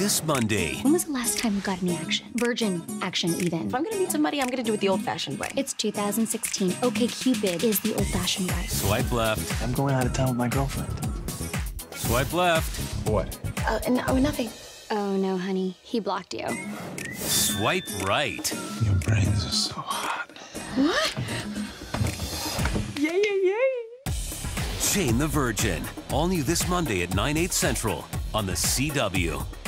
this Monday. When was the last time you got any action? Virgin action, even. If I'm gonna meet somebody, I'm gonna do it the old-fashioned way. It's 2016. OkCupid is the old-fashioned way. Swipe left. I'm going out of town with my girlfriend. Swipe left. What? No, nothing. Oh, no, honey. He blocked you. Swipe right. Your brains are so hot. What? Yay, yay, yay! Jane the Virgin. All new this Monday at 9/8 Central on the CW.